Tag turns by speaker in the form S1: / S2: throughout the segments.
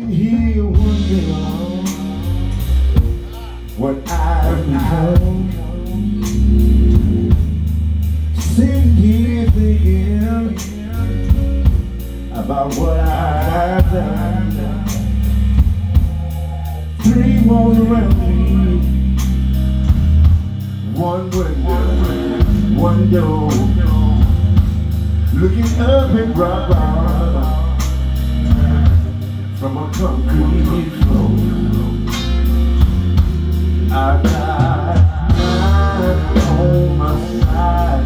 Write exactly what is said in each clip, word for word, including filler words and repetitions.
S1: Sitting here wondering what I've become. Sitting here thinking about what I've done. Three walls around me, one window, one door, looking up at rock bottom from a concrete floor. I got time on my side,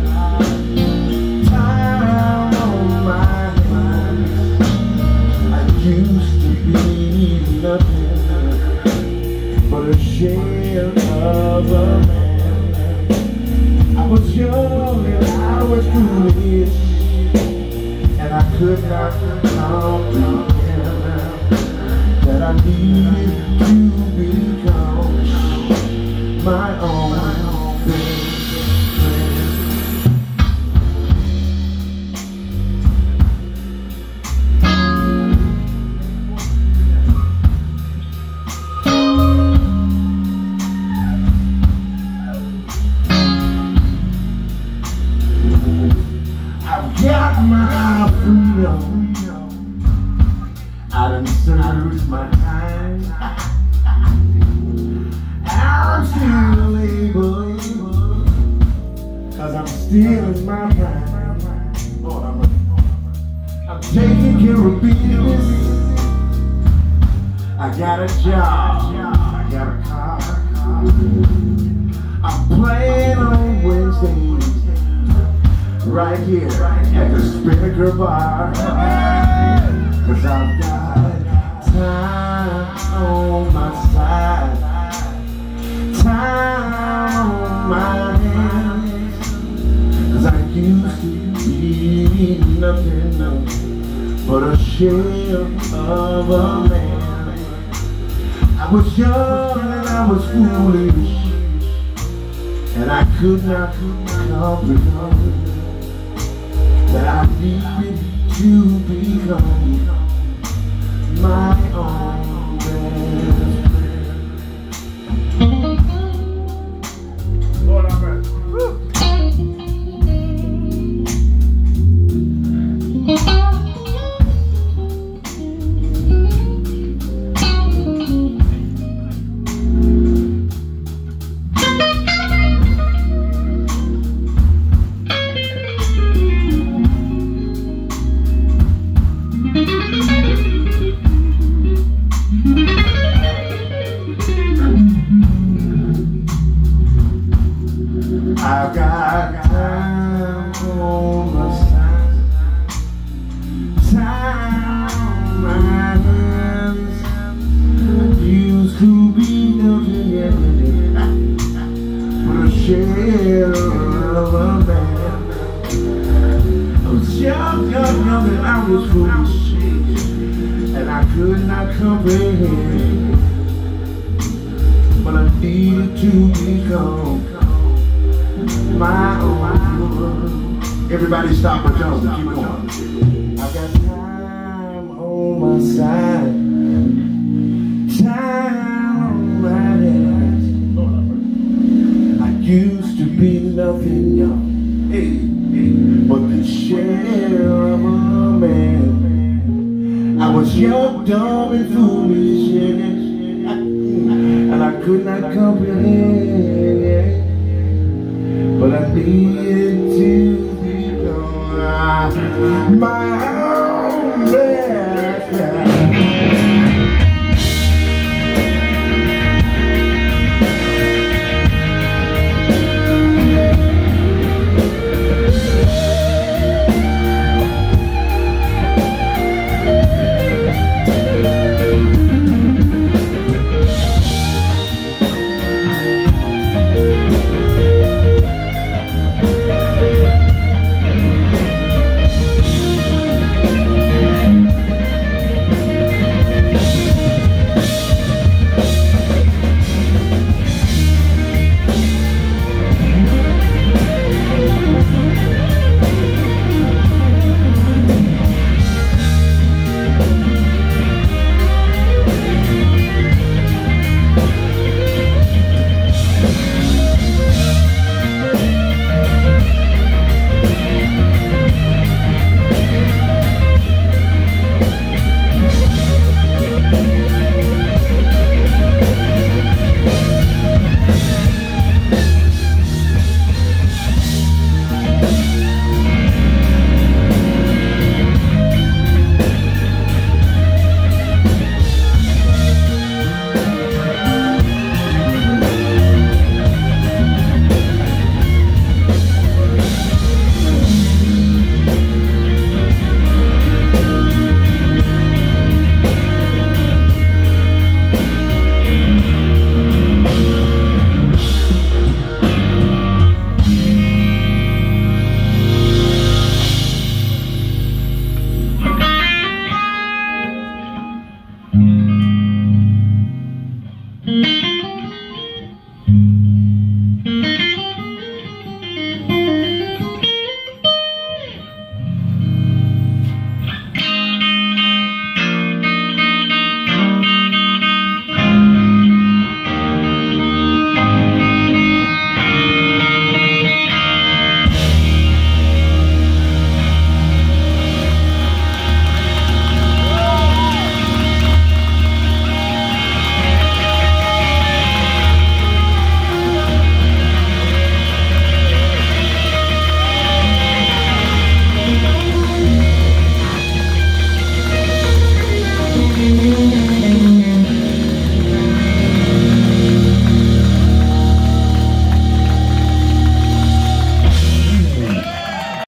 S1: time on my hands. I used to be nothing but a shell of a man. I was young and I was foolish, and I could not comprehend that I needed to become my own best friend. I've got my freedom, I done served my time. I'm still able, cause I'm still in my prime. Lord, I'm, I'm taking care of business. I got a job, I got a car. I'm playing on Wednesdays right here at the Spinnaker Bar, cause I've got time on my side, time on my hands, cause I used to be nothing but a shell of a man. I was young and I was foolish, and I could not comprehend that I needed to become my own best friend. Lord, I'm ready. I've got time on my side, time on my hands. I used to be nothing every day but a shell of a man. I was young, young, young, and I was foolish, and I could not comprehend, but I needed to become my own. Everybody stop and jump and keep going. I got time on my side, time on my hands. I used to be nothing, young, hey, hey, but the shell of a man. I was young, dumb, and foolish, and I could not comprehend, but I needed to become my own best friend.